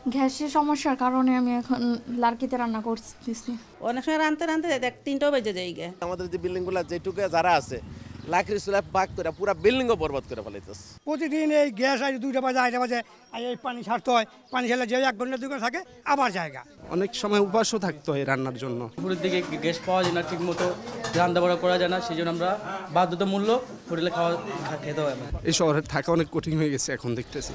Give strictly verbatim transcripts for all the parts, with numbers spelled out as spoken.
গ্যাসের সমস্যার কারণে আমি এখন লার্কিতে রান্না করতেছি। অনেক সময় রাঁধতে রাঁধতে দেখ তিনটাও বেজে যায় গে। আমাদের যে বিল্ডিংগুলো যেটুকু যারা আছে লাকড়ি চুলা পাক করে পুরো বিল্ডিংও বরবাদ করে ফেলাইতেছে। প্রতিদিন এই গ্যাস আসে দুইটা বাজে আড়াইটা বাজে এই পানি ছাড়তে হয়, পানি ছাড়লে যে এক ঘন্টা দুই ঘন্টা থাকে আবার জায়গা। অনেক সময় উপবাসও থাকতে হয় রান্নার জন্য। দুপুরের দিকে গ্যাস পাওয়া যায় না, ঠিক মতো রান্না বাড়া করা যায় না, সেই জন্য আমরা বাধ্যতামূল্য হোটেলে খাওয়া খেতে হয়। এই শহরে থাকা অনেক কঠিন হয়ে গেছে এখন দেখতেছি।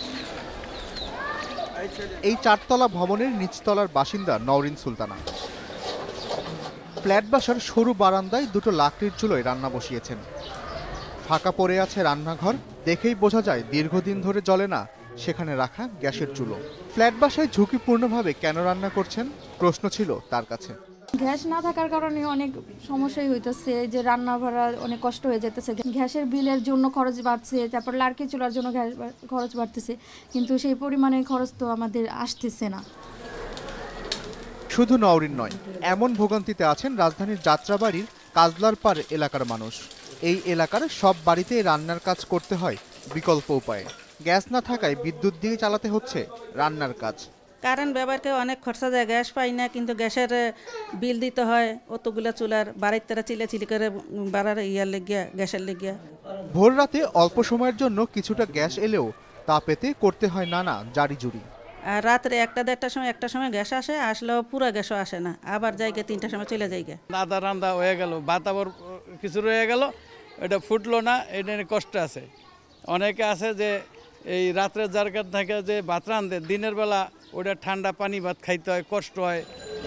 এই চারতলা ভবনের নিচতলার বাসিন্দা নওরিন সুলতানা ফ্ল্যাট বাসার সরু বারান্দায় দুটো লাকড়ির চুলোয় রান্না বসিয়েছেন। ফাঁকা পড়ে আছে রান্নাঘর, দেখেই বোঝা যায় দীর্ঘদিন ধরে জ্বলে না সেখানে রাখা গ্যাসের চুলো। ফ্ল্যাট বাসায় ঝুঁকিপূর্ণভাবে কেন রান্না করছেন প্রশ্ন ছিল তার কাছে। গ্যাস না থাকার কারণে অনেক সমস্যাই হইতেছে, যে রান্না ভরা অনেক কষ্ট হয়ে যেতেছে। গ্যাসের বিলের জন্য খরচ বাড়ছে, তারপর লার্কি চুলার জন্য গ্যাস খরচ বাড়তেছে, কিন্তু সেই পরিমাণে খরচ তো আমাদের আসতেছে না। শুধু নওরিন নয়, এমন ভোগান্তিতে আছেন রাজধানীর যাত্রাবাড়ির কাজলার পাড় এলাকার মানুষ। এই এলাকার সব বাড়িতেই রান্নার কাজ করতে হয় বিকল্প উপায়ে। গ্যাস না থাকায় বিদ্যুৎ দিয়ে চালাতে হচ্ছে রান্নার কাজ। কারেন্ট ব্যবহারকে অনেক খরচা যায়, গ্যাস পাই না, কিন্তু গ্যাসের বিল দিতে হয় অতগুলা চুলার, বাড়ির তারা চিলে চিলি করে বাড়ার ইয়ার লেগিয়া গ্যাসের লেগিয়া। ভোর রাতে অল্প সময়ের জন্য কিছুটা গ্যাস এলেও তা পেতে করতে হয় নানা জারি জুরি। আর রাত্রে একটা দেড়টার সময় একটা সময় গ্যাস আসে, আসলেও পুরো গ্যাসও আসে না, আবার যাইগে তিনটার সময় চলে যাইগে। আদা রান্দা হয়ে গেল, ভাত আবার কিছু রয়ে গেল, এটা ফুটলো না, এটা নিয়ে কষ্ট আছে। অনেকে আছে যে এই রাত্রে যার কাছ থেকে যে ভাত রান্ধে দিনের বেলা ওটা ঠান্ডা পানি ভাত খাইতে হয়, কষ্ট হয়।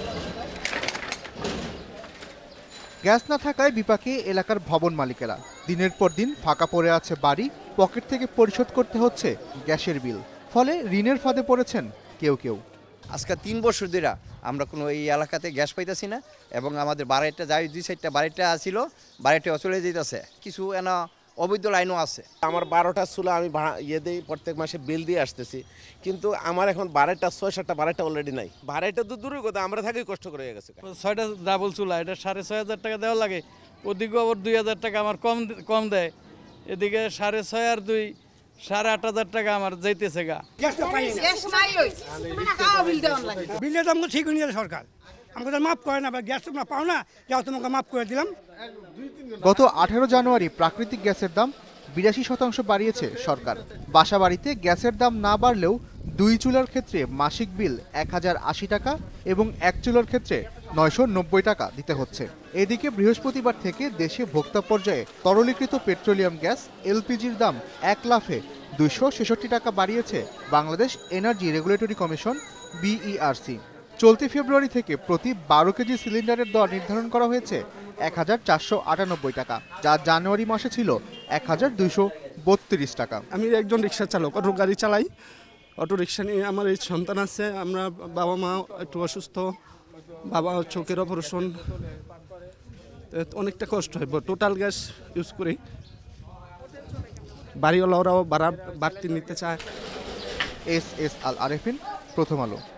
গ্যাস না থাকায় বিপাকে এলাকার ভবন মালিকেরা। দিনের পর দিন ফাঁকা পড়ে আছে বাড়ি, পকেট থেকে পরিশোধ করতে হচ্ছে গ্যাসের বিল, ফলে ঋণের ফাঁদে পড়েছেন কেউ কেউ। আজকে তিন বছর ধরে আমরা কোনো এই এলাকাতে গ্যাস পাইতেছি না, এবং আমাদের বাড়িটা যাই দুই সাইডটা বাড়িটা আসছিল, বাড়িটা চলে যেতেছে, কিছু এনা অবৈধ লাইনও আছে। আমার বারোটা চুলা আমি ইয়ে দিই, প্রত্যেক মাসে বিল দিয়ে আসতেছি, কিন্তু আমার এখন বারোটা ছয় সাতটা বারোটা অলরেডি নাই। বারোটা তো দূরের কথা, আমরা থাকি কষ্ট করে হয়ে গেছে। ছয়টা ডাবল চুলা, এটা সাড়ে ছয় হাজার টাকা দেওয়া লাগে, ওদিকে আবার দুই হাজার টাকা আমার কম কম দেয়, এদিকে সাড়ে ছয় আর দুই সাড়ে আট হাজার টাকা আমার যাইতেছে গা। বিলের দাম ঠিক নিয়ে সরকার আমাকে তো মাফ করে না, গ্যাস তোমরা পাও না, যাও তোমাকে মাফ করে দিলাম। গত আঠারো জানুয়ারি প্রাকৃতিক গ্যাসের দাম বিরাশি শতাংশ বাড়িয়েছে সরকার। বাসা বাড়িতে গ্যাসের দাম না বাড়লেও দুই চুলার ক্ষেত্রে মাসিক বিল এক হাজার আশি টাকা এবং এক চুলার ক্ষেত্রে নয়শো নব্বই টাকা দিতে হচ্ছে। এদিকে বৃহস্পতিবার থেকে দেশে ভোক্তা পর্যায়ে তরলীকৃত পেট্রোলিয়াম গ্যাস এলপিজির দাম এক লাফে দুইশো ছেষট্টি টাকা বাড়িয়েছে Bangladesh energy regulatory commission BERC. চলতি ফেব্রুয়ারি থেকে প্রতি বারো কেজি সিলিন্ডারের দর নির্ধারণ করা হয়েছে এক হাজার চারশো আটানব্বই টাকা, যা জানুয়ারি মাসে ছিল এক হাজার দুইশো বত্রিশ টাকা। আমি একজন রিক্সা চালক, অটো গাড়ি চালাই। অটো রিক্সা নিয়ে আমার এই সন্তান আছে, আমরা বাবা মা একটু অসুস্থ, বাবা চোখের অপারেশন, অনেকটা কষ্ট হয়। টোটাল গ্যাস ইউজ করি, বাড়িওয়ালারাও বাড়া বাড়তি নিতে চায়। এস এস আল আরেফিন, প্রথম আলো।